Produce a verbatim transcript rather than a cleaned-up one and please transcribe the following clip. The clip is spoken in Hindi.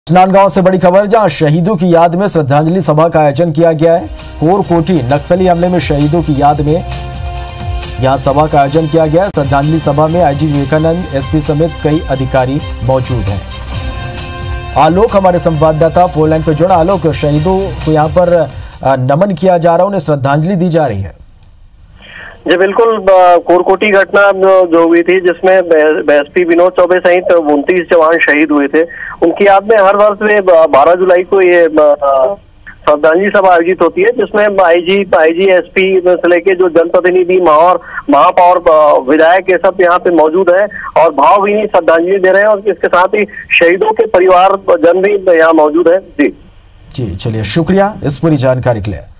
राजनांदगांव से बड़ी खबर, जहां शहीदों की याद में श्रद्धांजलि सभा का आयोजन किया गया है। कोरकोटी नक्सली हमले में शहीदों की याद में यहां सभा का आयोजन किया गया है। श्रद्धांजलि सभा में आईजी विवेकानंद, एसपी समेत कई अधिकारी मौजूद हैं। आलोक हमारे संवाददाता फोन लाइन पर जुड़ा। आलोक, शहीदों को यहाँ पर नमन किया जा रहा है, उन्हें श्रद्धांजलि दी जा रही है। जी बिल्कुल, कोरकोटी घटना जो हुई थी जिसमें एसपी विनोद चौबे सहित उनतीस जवान शहीद हुए थे, उनकी याद में हर वर्ष में बारह जुलाई को ये श्रद्धांजलि सभा आयोजित होती है, जिसमें आईजी आईजी एसपी से लेके जो जनप्रतिनिधि, महापौर महापौर विधायक, ये सब यहाँ पे मौजूद है और भावभीनी श्रद्धांजलि दे रहे हैं। और इसके साथ ही शहीदों के परिवार जन भी यहाँ मौजूद है। जी जी चलिए, शुक्रिया इस पूरी जानकारी के लिए।